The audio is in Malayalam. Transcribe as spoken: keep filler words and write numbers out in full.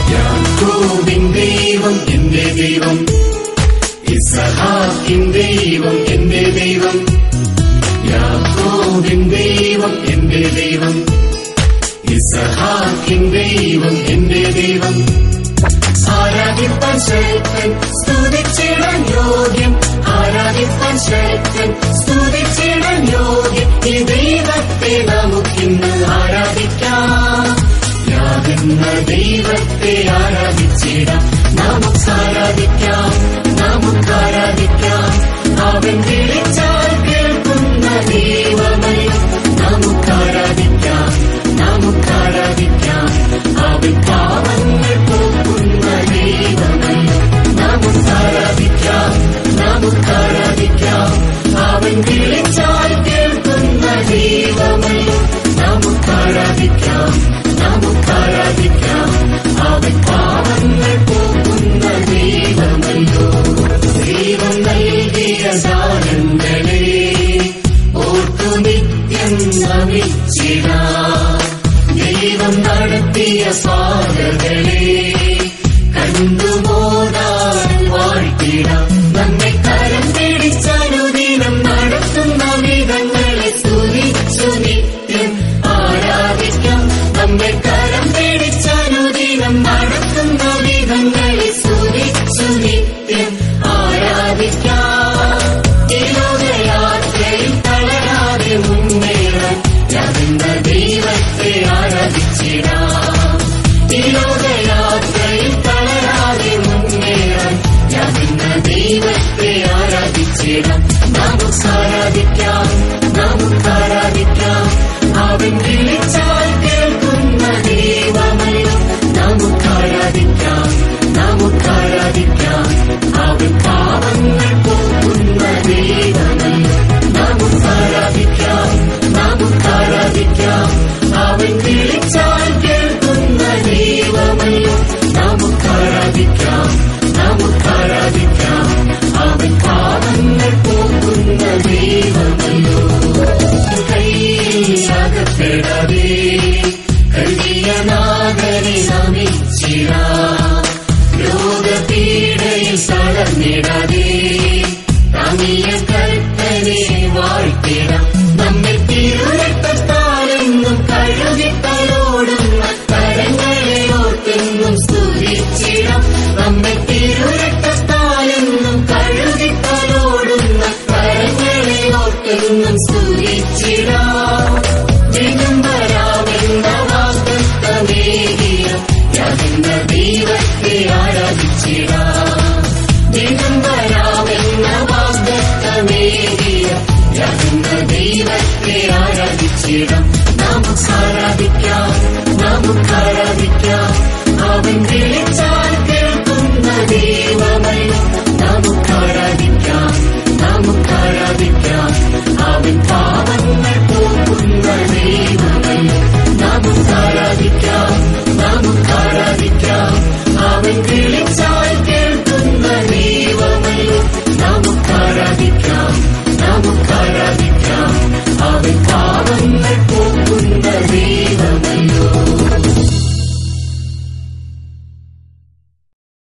യാക്കോബിൻ ദൈവം എന്റെ ദൈവം, ഇസ്ഹാക്കിൻ ദൈവം എന്റെ ദൈവം. യാക്കോബിൻ ദൈവം എന്റെ ദൈവം, ഇസ്ഹാക്കിൻ ദൈവം എന്റെ ദൈവം. ആരാധിപ്പാൻ ശക്തൻ, സ്തുതിച്ചിടാൻ യോഗ്യൻ, ആരാധിപ്പാൻ ശക്തൻ, സ്തുതിച്ചിടാൻ യോഗ്യൻ. ഈ ദൈവത്തെ നമുക്കിന്ന് ആരാധിക്കാം, യാതെന്ന ദൈവത്തെ ആരാധിച്ചിടാം. നമുക്കാരാധിക്കാം, നമുക്കാരാധിക്കാം. അവൻ വിളിച്ചാൽ കേൾക്കുന്ന ദൈവമല്ലോ. നമുക്കാരാധിക്കാം, നമുക്കാരാധിക്കാം. അവൻ പാവങ്ങൾ പോക്കുന്ന ദൈവമല്ലോ. നമുക്കാരാധിക്കാം, നമുക്കാരാധിക്കാം. അവൻ വിളിച്ചാൽ കേൾക്കുന്ന ദൈവമല്ലോ. നമുക്കാരാധിക്കാം, നമുക്കാരാധിക്കാം. അവൻ പാവങ്ങൾ പോക്കുന്ന ദൈവമല്ലോ. ദൈവം നൽകിയ ദാനങ്ങളെ ഓർത്തു നിത്യം നമിച്ചിടാം. ദൈവം നടത്തിയ സ്വാഗതങ്ങളെ കണ്ടുമോദാൻ വാഴ്ത്തിടാം. നമ്മെ കരം പിടിച്ചനുദിനം നടത്തുന്ന വിധങ്ങളെ സ്തുതിച്ചു നിത്യം ആരാധിക്കാം. നമ്മെ കരം പിടിച്ചനുദിനം നടത്തുന്ന വിധങ്ങളെ സ്തുതിച്ചു നിത്യം ആരാധിക്കാം. ഈ ലോകയാത്രയിൽ തളരാതെ മുന്നേറാൻ യാതെന്ന ദൈവത്തെ ആരാധിച്ചിടാം. ഈ ലോകയാത്രയിൽ തളരാതെ മുന്നേറാൻ യാതെന്ന ദൈവത്തെ ആരാധിച്ചിടാം. നമുക്കാരാധിക്കാം, നമുക്കാരാധിക്കാം. അവൻ വിളിച്ചാൽ കേൾക്കുന്ന ദൈവമല്ലോ. നമുക്കാരാധിക്കാം, നമുക്കാരാധിക്കാം. അവൻ പാവങ്ങൾ പോക്കുന്ന ദൈവമല്ലോ. നമുക്കാരാധിക്കാം, നമുക്കാരാധിക്കാം. അവൻ വിളിച്ചാൽ കേൾക്കുന്ന ദൈവമല്ലോ. നമുക്കാരാധിക്കാം, നമുക്കാരാധിക്കാം. അവൻ പാവങ്ങൾ പോക്കുന്ന ദൈവമല്ലോ. കയ്യിൽ അകപ്പെടാതെ കരുതിയ നാഥനെ നമിച്ചിടാം. രോഗപീഡയിൽ തളർന്നിടാതെ താങ്ങിയ കർത്തനെ വാഴ്ത്തിടാം. നമ്മെ തിരുരക്തത്താലെന്നും കഴുകിത്തലോടുന്ന കരങ്ങളെ ഓർത്തെന്നും സ്തുതിച്ചിടാം. നമ്മെ തിരുരക്തത്താലെന്നും കഴുകിത്തലോടുന്ന കരങ്ങളെ ഓർത്തെന്നും സ്തുതിച്ചിടാം. ദിനം വരാമെന്ന വാഗ്ദത്തമേകിയ യാതെന്ന ദൈവത്തെ ആരാധിച്ചിടാം. ദിനം വരാമെന്ന വാഗ്ദത്തമേകിയ യാതെന്ന ദൈവത്തെ ആരാധിച്ചിടാം. നമുക്കാരാധിക്കാം, നമുക്കാരാധിക്കാം. അവൻ വിളിച്ചാൽ കേൾക്കുന്ന ദൈവമല്ലോ. നമുക്കാരാധിക്കാം, നമുക്കാരാധിക്കാം. അവൻ